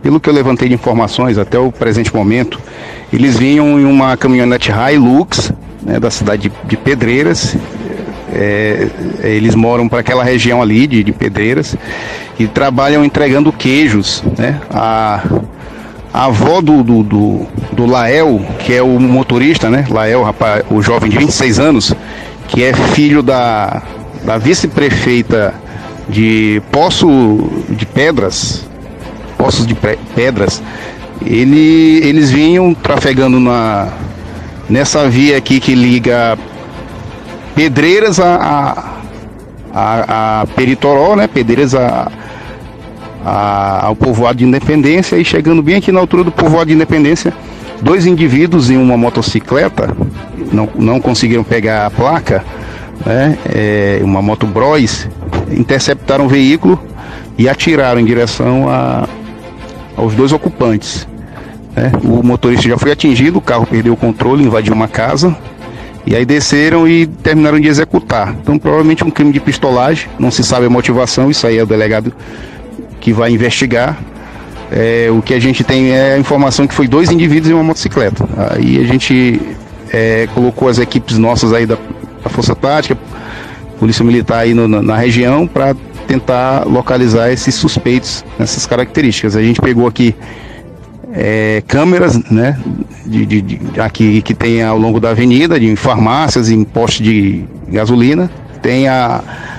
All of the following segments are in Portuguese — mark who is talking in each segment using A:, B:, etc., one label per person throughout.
A: Pelo que eu levantei de informações até o presente momento, eles vinham em uma caminhonete Hilux, né, da cidade de Pedreiras. Eles moram para aquela região ali de Pedreiras e trabalham entregando queijos, né? A avó do Lael, que é o motorista, né? Lael, rapaz, o jovem de 26 anos, que é filho da vice-prefeita de Poços de Pedras, eles vinham trafegando nessa via aqui que liga Pedreiras a Peritoró, né? Pedreiras ao povoado de Independência, e chegando bem aqui na altura do povoado de Independência, dois indivíduos em uma motocicleta não conseguiram pegar a placa, né? Uma moto Bros, interceptaram o veículo e atiraram em direção aos dois ocupantes, né? O motorista já foi atingido, o carro perdeu o controle, invadiu uma casa. E aí desceram e terminaram de executar. Então, provavelmente um crime de pistolagem, não se sabe a motivação, isso aí é o delegado que vai investigar. O que a gente tem é a informação que foi dois indivíduos em uma motocicleta. Aí a gente colocou as equipes nossas aí da Força Tática, Polícia Militar aí na região, para tentar localizar esses suspeitos nessas características. A gente pegou aqui câmeras, né, aqui que tem ao longo da avenida, de farmácias, em postos de gasolina. Tem a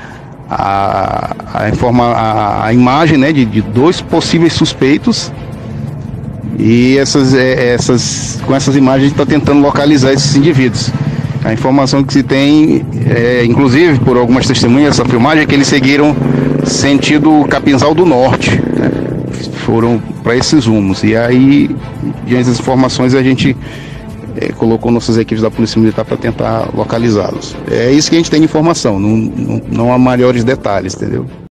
A: imagem, né, de dois possíveis suspeitos, e com essas imagens a gente está tentando localizar esses indivíduos. A informação que se tem, inclusive por algumas testemunhas dessa filmagem, é que eles seguiram sentido Capinzal do Norte, né? Foram para esses rumos. E aí, diante das informações, a gente colocou nossas equipes da Polícia Militar para tentar localizá-los. É isso que a gente tem de informação, não há maiores detalhes, entendeu?